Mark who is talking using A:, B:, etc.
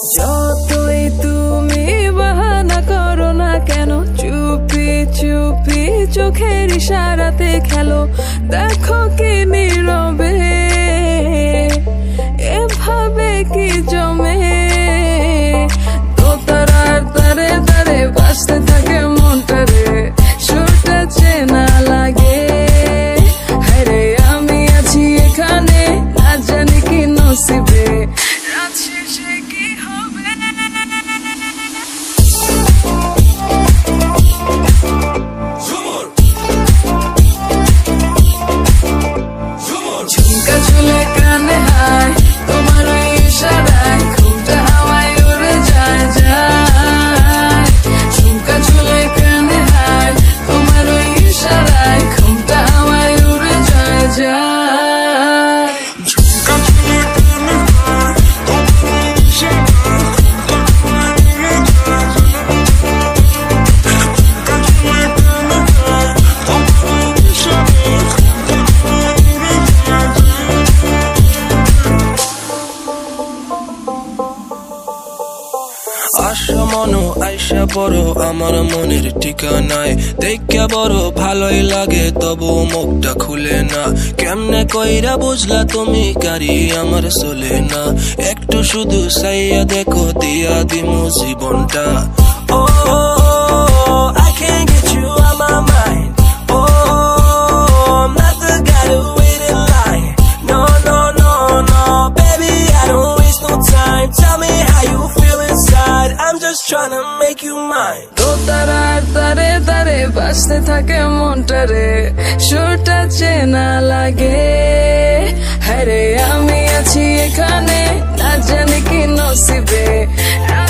A: যতই তুমি বাহানা করো না কেন, চুপি চুপি চোখের ইশারাতে খেলো। দেখো কি নীরবে এভাবে কি জমে, দোতারার তারে তারে বাজতে থাকে মনটারে, সুরটা চেনা লাগে। হায়রে আমি আছি এখানে, না জানি কি নসিবে, রাত শেষে কি হবে। ঝুমকা ঝুলে কানে হায় তোমার ওই ইশারায়, ঘুমটা হাওয়ায় উড়ে যায় যায়। ঝুমকা ঝুলে কানে হায় তোমার ওই ইশারায়, ঘুমটা হাওয়ায় উড়ে যায় যায়। ঝুমকা ঝুলে কানে হায় তোমার ওই ইশারায়, ঘুমটা হাওয়ায় উড়ে যায় যায়। ঝুমকা ঝুলে কানে হায় তোমার ওই ইশারায়, ঘুমটা হাওয়ায় উড়ে যায় যায়।
B: আশা মনো আইসা বড় আমার মনের ঠিকানায়, দেখা বড় ভালোই লাগে তবু মুখটা খুলে না। কেমনে কইরা বুঝলা তুমি কারি আমার চলে না, একটু শুধু চাইয়া দেখো দিয়া দিমু জীবনটা। ও I can't get you out my mind. Oh, I'm not the guy to wait in line. No, no, no, no, baby, I don't waste no time. Tell me how you feel inside. I'm just trying to make you mine.
A: দোতারার তারে তারে বাজতে থাকে মনটারে, সুরটা চেনা লাগে। হায়রে আমি আছি এখানে, না জানি কি নসিবে।